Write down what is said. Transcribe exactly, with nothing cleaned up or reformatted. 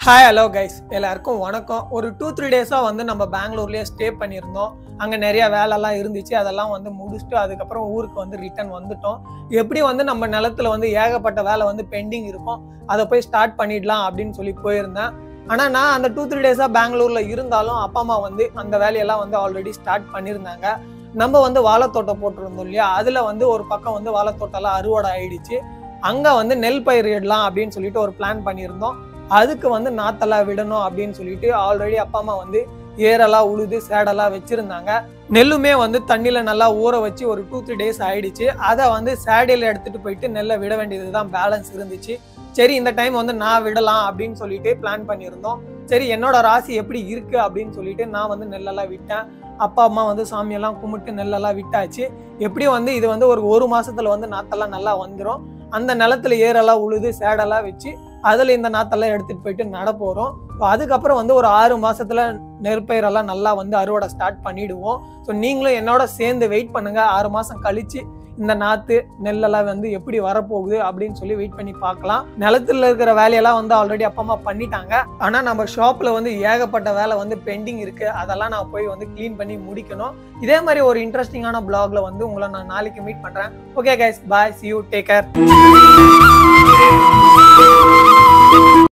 Hi hello guys, எல்லாருக்கும் வணக்கம். ஒரு டூ த்ரீ டேஸாக வந்து நம்ம பெங்களூர்லேயே ஸ்டே பண்ணியிருந்தோம். அங்கே நிறைய வேலைலாம் இருந்துச்சு, அதெல்லாம் வந்து முடிச்சுட்டு அதுக்கப்புறம் ஊருக்கு வந்து ரிட்டர்ன் வந்துட்டோம். எப்படி வந்து நம்ம நிலத்துல வந்து ஏகப்பட்ட வேலை வந்து பெண்டிங் இருக்கும், அதை போய் ஸ்டார்ட் பண்ணிடலாம் அப்படின்னு சொல்லி போயிருந்தேன். ஆனால் நான் அந்த டூ த்ரீ டேஸாக பெங்களூரில் இருந்தாலும் அப்பா அம்மா வந்து அந்த வேலையெல்லாம் வந்து ஆல்ரெடி ஸ்டார்ட் பண்ணியிருந்தாங்க. நம்ம வந்து வாழைத்தோட்டம் போட்டிருந்தோம் இல்லையா, அதில் வந்து ஒரு பக்கம் வந்து வாழைத்தோட்டம்லாம் அறுவடை ஆயிடுச்சு. அங்கே வந்து நெல் பயிரிடலாம் அப்படின்னு சொல்லிட்டு ஒரு பிளான் பண்ணியிருந்தோம். அதுக்கு வந்து நாத்தெல்லாம் விடணும் அப்படின்னு சொல்லிட்டு ஆல்ரெடி அப்பா அம்மா வந்து ஏரெல்லாம் உழுது சேடெல்லாம் வச்சிருந்தாங்க. நெல்லுமே வந்து தண்ணியில நல்லா ஊற வச்சு ஒரு டூ த்ரீ டேஸ் ஆயிடுச்சு. அதை வந்து சேடையில எடுத்துட்டு போயிட்டு நெல்லை விட வேண்டியதுதான் பேலன்ஸ் இருந்துச்சு. சரி, இந்த டைம் வந்து நான் விடலாம் அப்படின்னு சொல்லிட்டு பிளான் பண்ணியிருந்தோம். சரி, என்னோட ராசி எப்படி இருக்கு அப்படின்னு சொல்லிட்டு நான் வந்து நெல்லெல்லாம் விட்டேன். அப்பா அம்மா வந்து சாமியெல்லாம் கும்பிட்டு நெல்லெல்லாம் விட்டாச்சு. எப்படியும் வந்து இது வந்து ஒரு ஒரு மாசத்துல வந்து நாத்தெல்லாம் நல்லா வந்துடும். அந்த நிலத்துல ஏரெல்லாம் உழுது சேடெல்லாம் வச்சு அதுல இந்த நாத்தெல்லாம் எடுத்துட்டு போயிட்டு நட போறோம். அதுக்கப்புறம் வந்து ஒரு ஆறு மாசத்துல நெற்பயிரெல்லாம் நல்லா வந்து அறுவடை ஸ்டார்ட் பண்ணிடுவோம். ஸோ நீங்களும் என்னோட சேர்ந்து வெயிட் பண்ணுங்க. ஆறு மாசம் கழிச்சு இந்த நாத்து நெல்லெல்லாம் வந்து எப்படி வரப்போகுது அப்படின்னு சொல்லி வெயிட் பண்ணி பார்க்கலாம். நிலத்துல இருக்கிற வேலையெல்லாம் வந்து ஆல்ரெடி அப்பா அம்மா பண்ணிட்டாங்க. ஆனா நம்ம ஷாப்ல வந்து ஏகப்பட்ட வேலை வந்து பெண்டிங் இருக்கு. அதெல்லாம் நான் போய் வந்து கிளீன் பண்ணி முடிக்கணும். இதே மாதிரி ஒரு இன்ட்ரெஸ்டிங்கான பிளாக்ல வந்து உங்களை நான் நாளைக்கு மீட் பண்றேன். Okay guys, bye, see you, take care.